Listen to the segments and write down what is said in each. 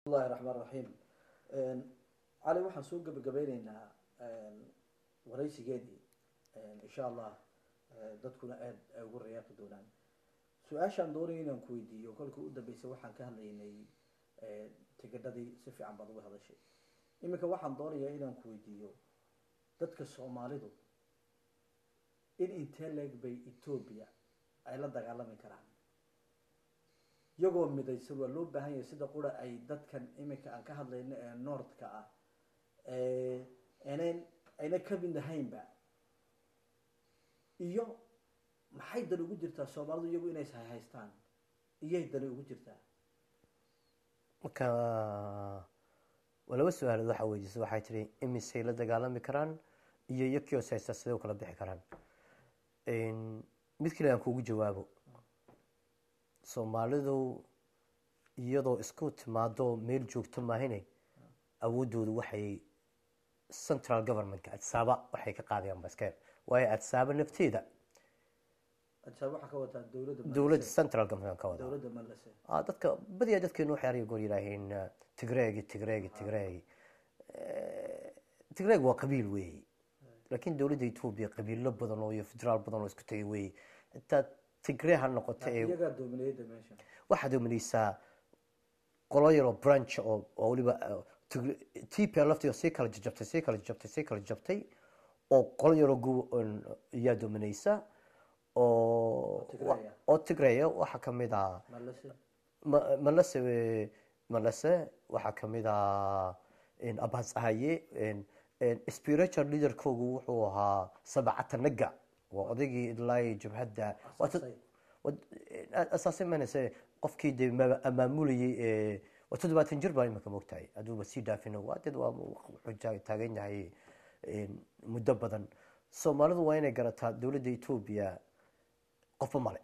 الله الرحمن الرحيم. علي waxaan soo gabagabaynaynaa waraysigeedii in sha Allah dadkuna aad ay ugu riyaaqi doonaan. Su-aashaan doonay inaan ku weydiiyo kolkii u dambeysay waxaan ka hadlaynay tigidhadii si fiican baad uga hadashay. Iminka waxaan doonayaa inaan ku weydiiyo dadka Soomaalidu in intee leeg bay Ethiopia ay la dagaalami karaan iyagoo midaysan waa loo baahan yahay sida qura ay dadkan iminka aan ka hadlayno ee North-ka ah ayna ka mid ahaynba iyo maxay dan ugu jirtaa Soomaalidu iyagu inay haystaan iyay dan ugu jirtaa marka walaaba su'aal waxa weydiisay waxay tiri imisay la dagaalami karaan iyo yakio saysta sidoo kala bixi karaan mid kale aan kuugu jawaabo Soomaalidu iyadoo isku timaado meel joogto maahine awoodoodu waxay central government adsaba waxay ka qaadayaan baskeel way adsaba nafteeda adsaba waxa ka wada dawladda central government ka wada dawladda malase dadka badiyaa dadkeenu waxay ariga goor yiraahdeen Tigreeg waa qabiil weey laakiin dawladda Ethiopia qabiilo badan oo federaal badan oo isku tagay weey inta Tigreeg ha noqoto iyaga doominayda meesha waxa doominaysa qoloyaro branch oo waliba TPLF si kala jabtay oo qoloyaro yaa doominaysa oo Tigreeg waxa kamid ah malase waxa kamid ah in Abbas Ahaye spiritual leader koogu wuxuu ahaa sabcata naga waa odaygii ilaa jabhadda asaasi manase qofkii de amaamulayay wato 20 jir baa imika moogtahay aduuba si dhaafino waa dad waa wuxuu taagan yahay muddo badan Soomaalidu waa inay garataa dawladda Ethiopia qof male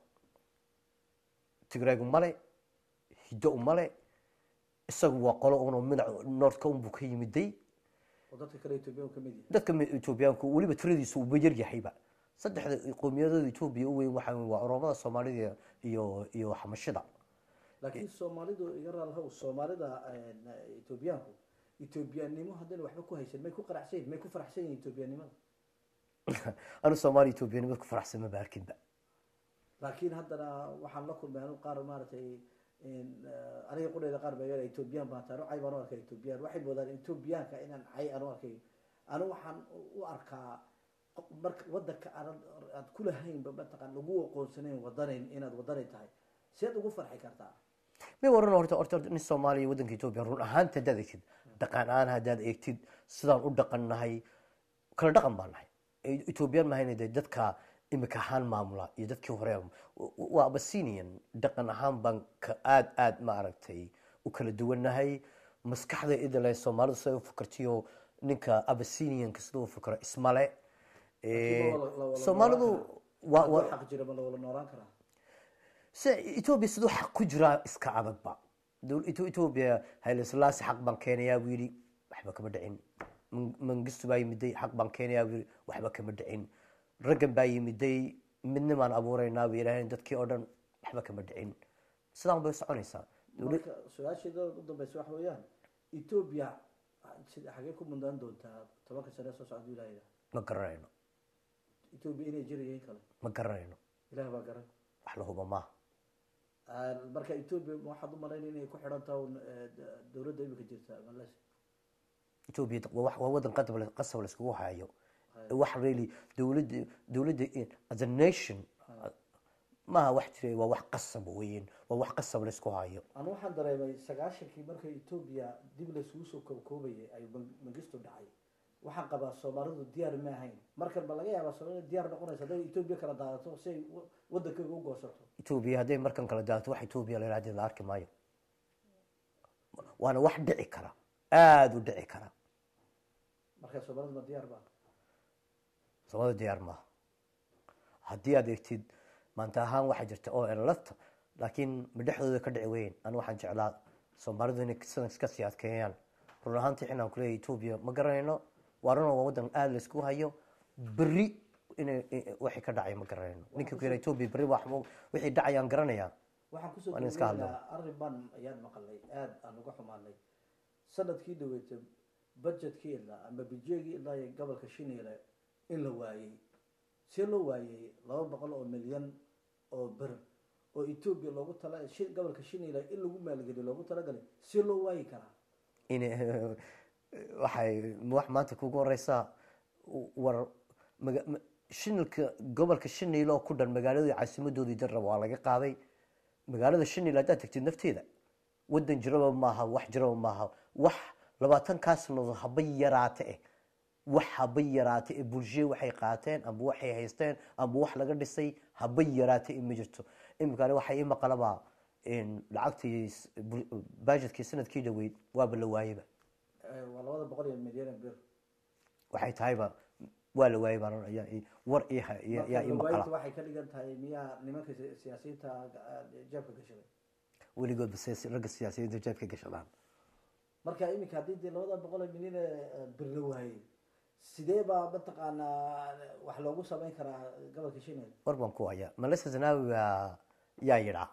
Tigreeg male hiddo male isagu waa qolo oo mid North-ka u ka yimiday dadka kale Ethiopia ka mid yahay dadka Ethiopiaanku waliba tiradiisu uu yar yahayba saddexda qowmiyadooda Ethiopia u weyn waxa waa Oromada Soomaalida iyo Xamashida laakiin Soomaalidu yaraalha Soomaalida Ethiopiaanku Ethiopianimo hadana waxba ku haysan may ku qaracsan may ku faraxsan yihiin Ethiopianimada anu Soomaali Ethiopianimo ku faraxsan ma baarkinba laakiin hadana waxaan la kulmay qaar maartay aniga qodayda qaar baa yar Ethiopian baa taaro ay baan arkay Ethiopian waxay moodaan Ethiopianka inaan ay aan arkay anu waxaan u arkaa marka wadanka aad kula haynba mataqaan lagu aqoonsaneen wadanayn inaad wadanay tahay seed ugu farxi kartaa ma waran horta in Soomaaliya wadanka Ethiopia run ahaanta dadkid dhaqan aan hadaad eegtid sidaan u dhaqannahay kala dhaqan baan nahay Ethiopian ma haynay dadka imika ahaan maamula iyo dadkii hore waa Abyssinian dhaqan ahaan baan ka aad ma aragtay u kala duwanahay maskaxda idilay Soomaalidu soo fakartiyo ninka Abyssinian ka soo fakaro ismale Soomaalidu waa xaq jira ma la noolaan karaa Ethiopia sidoo xaq ku jira iska adagba dawladda Ethiopia Haile Selassie xaq baan keenayaa wiili waxba kama dhicin Mengistu baa yimiday xaq baan keenayaa wiili waxba kama dhicin raggan baa yimiday midnimaan abuuraynaa wiilaahay dadkii oo dhan waxba kama dhicin sidaan bay soconaysaa dawladda su'aasheeda u dambeysay wax weeyaan Ethiopia sida xagee ku mudaan doontaa 10 sano soo socda wiilaahay ma garanayno Ethiopia inay jirayeen kale ma garanayno ilaahay baa garan wax la hubo ma marka Ethiopia waxaad u malaynaysaa inay ku xiran tahay dawladda imika jirta malaas Ethiopia waa wadan qasab la isku hayo wax really dawladda as a nation ma wax jiray waa wax qasab weyn waa wax qasab la isku hayo aan waxaan dareemay 9kii markay Ethiopia dib la isugu soo koobayay ay Mengistu dhacay waxaan qabaa Soomaalidu diyaar ma ahayn markan ba laga yaabaa Soomaalidu diyaar noqonaysa haday Ethiopia kala daadato si wadanka ugu goosato Ethiopia haday markan kala daadato wax Ethiopia la yiraahdo la arki maayo waana wax dhici kara aad u dhici kara marka Soomaalidu ma diyaar baa Soomaalidu diyaar ma haddii aad eegtid maanta ahaan waxa jirta oo lafta laakiin midhaxdooda ka dhici weyn aan waxaan jeclaa Soomaalidu inay iska siyaadkeeyaan run ahaantii inaan ku leeyahay Ethiopia ma garanayno warano wadan aad la isku hayo bari inay wixii ka dhacay ma garanayno ninka ku yiraahdo Ethiopia bari wixii dhacayaan garanaya waxaan ku soo arrin baan ayaan maqalay aad aan uga xumaanay sanadkii dhaweetay budgetkii ilaa ama budgetkii ilaa iyo gobolka Shineele in la waayay si loo waayay 200 milyan oo bir oo Ethiopia loogu talay gobolka Shineele in lagu maalgeliyo loogu talagalay si loo waayi karaa in waxay wax maanta kugu horeysa war shinilka gobolka Shineele oo ku dhan magaalada caasimadoodii darraba waa laga qaaday magaalada Shineele hadda tagtid nafteeda wadan jiraba maaha wax jiraba maaha wax 20 kaasnoo habay yaraatay wax habay yaraatay bulshada waxay qaateen ama waxay haysteen ama wax laga dhisay habay yaraatay ma jirto imkaan waxay ima qalaba in lacagtii budgetkii sanadkii dhaweyd waa la waayay waa 200 milyan bir waxay tahayba waa la waayay baan ayaa war yaa ima qalaba waxay ka dhigan tahay miya nimanka siyaasiyiinta jabka gashay weligood ragga siyaasiyiinta jabka gashadaan marka imika hadii 200 milyan bir la waayay sidee baa mataqaana wax loogu sameyn karaa gobolka Shineele warban ku haya Malesa Zenawi yaa yira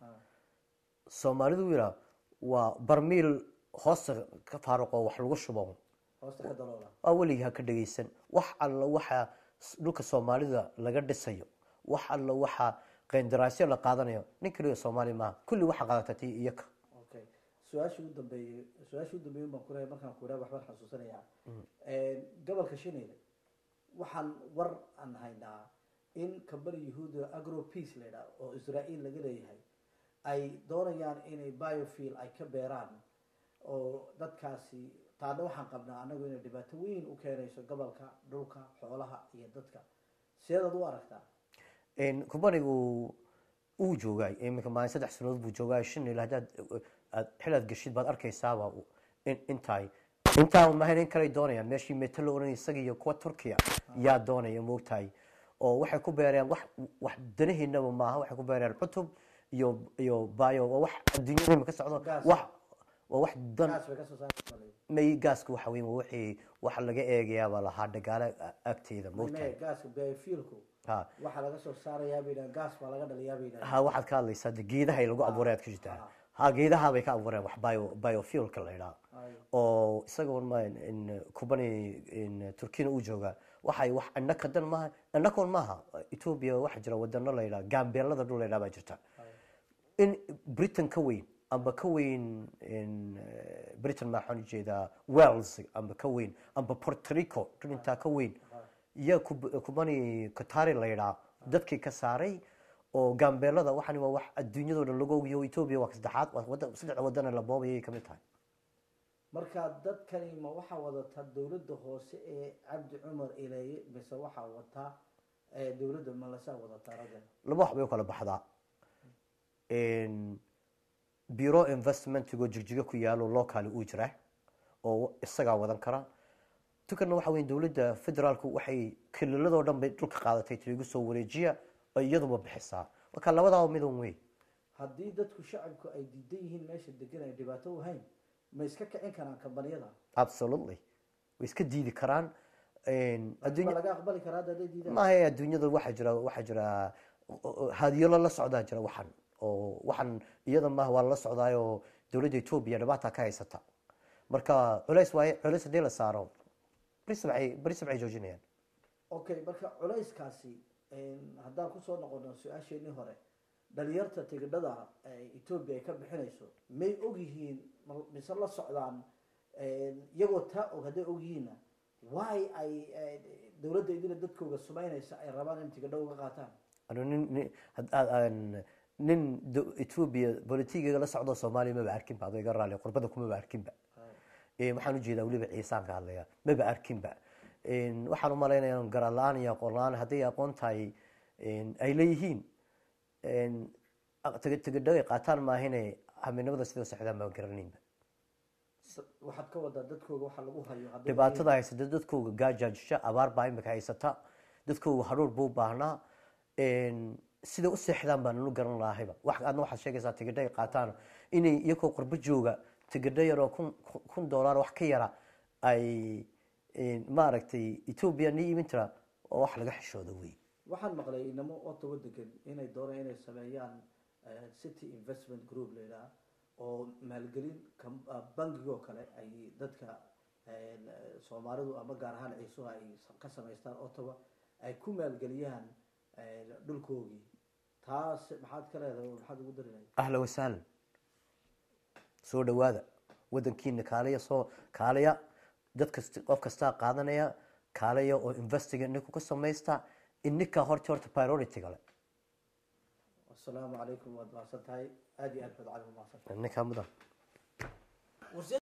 Soomaalidu yira waa barmiil hoos ka faaruqo wax lagu shubo hoosta ka daloola awliga ka dhageysan wax alla waxa dhulka Soomaalida laga dhisayo wax alla waxa qeendaraasyo la qaadanayo ninkii Soomaali ma kulli waxa qaadatay iyaka okay su'aashu u dambeeyay ma ku reey markaan ku raabo waxba xasuusanaya gobolka Shineele waxaan war aan haynaa in kabar yahuuda agro peace leeyahay oo Israa'iil laga leeyahay ay doonayaan inay biofuel ay ka beeraan oo dadkaasi taana waxaan qabnaa anagu inay dhibaato weyn u keenayso gobolka dhulka xoolaha iyo dadka sideed u aragtaa kubanigu uu joogay imika ma 3 sanadood buu joogay Shineele hadaad xilad gashid baad arkaysaa inta ma hayn kale doonayaan meeshii metal oo isaga iyo kuwa Turkiya yaa doonaya moogtahay oo waxay ku beereen wax danaheennaba maaha waxay ku beereen cutub iyo bio wax adduunyada ka socdo wax dan may gaaska waxa weyn waxa laga eegayaa laha dagaal agteeda moogtahay gaaska biofuelku waxa laga soo saarayaa bayna gaas waa laga dhaliyaa bayna waxaad ka hadlaysaa geedaha ay lagu abuuray ka jirtaa geedaha bay ka abuureen wax biofuel ka leeyahay oo isagoo ma in kubani in Turkiina uu jooga waxay wax annaka dan ma annaka maaha Ethiopia waxa jira wadano leeyahay Gambeelada dhul leeyahay jirta in Britain ka weyn amba ka weyn in Britain ma xun jeeda Wales amba ka weyn amba Puerto Rico inta ka weyn iyo kubani Qatar leeyahay dadkii ka saaray oo Gambeelada waxani waa wax adduunyada lagu ogiyo Ethiopia wax saddex wadan la boobay kamid tahay marka dadkani ma waxa wadata dawladda hoose ee Cabdi Cumar Ileeye mise waxa wata dawladda Malasa wadata ragan laba wax bay kala baxdaa in bureau investment go jigjiga ku yaalo local uu jira oo isaga wadan kara tukana waxa weyn dawladda federaalku waxay kilalado dhan bay dhulka qaadatay tiigu soo wareejiya iyadoo bixisaa marka labada mid weey hadii dadku shacabku ay diidan yihiin meesha degan ay dhibaato u hayn ma iska kicin karaan kambaniyada absolutely way iska diidi karaan adduunyada laga aqbali karaa dadii diidan ma hay adduunyada waxa jira hadiyado la socda jira waxan iyada ma waa la socdaayo dawladda Ethiopia dhibaato ka haysata marka culays hadii la saaro brisbay joojinayaan okay marka culayskaasi haddaan ku soo noqono su'aasheenii hore dhalinyarta tigidhada Ethiopia ay ka bixinayso may og yihiin mise la socdaan iyagoo taa og haday og yihiin why ay dawladda idin dadkooda sumeynaysa ay rabaan in tigidho uga qaataan nin Ethiopia politiga la socdo Soomaaliya ma arkin ba adiga raali qurbada kuma arkin ba waxaan u jeedaa waliba ciisaan ka hadlaya ma arkin ba waxaan u maleynayaa garaalaan iyo qolaan hadii aqoon tahay ay leeyihiin tigidho qaataan ma ahine haminimada sida saxda ma garanayba waxaad ka wada dadkooda waxa lagu hayo dhibaatada haysata dadkooda gaajajisha abaar baa imika haysata dadkooda haruur buu baahnaa sida u seexdaan baan u garan lahaayba wax aadna waxa sheegaysaa tigidho qaataan inay iyagoo qurbo jooga tigidho yar oo $1,000 wax ka yara ay maaragtay Ethiopia ni iminta oo wax laga xishoodo weey waxaan maqlay inamo oo tawadegan inay doonayaan inay sameeyaan city investment group leeyahay oo maalgelin bangigoo kale ay dadka soomaalidu ama gaar ahaan ciisuhu ay ka samaystaan Ottawa ay ku maalgeliyaan dhulkoogii taas maxaad ka leedahay maxaad ugu darinaysaa ahla wasahlan soo dhawaada wadankiina kaalaya dadka qof kasta qaadanaya kaalaya oo investiga ninku ka samaysta innika horta priority gale assalaamu calaykum waad mahadsantahay aad iyo aad baad cali mahadsantahay ninka mudan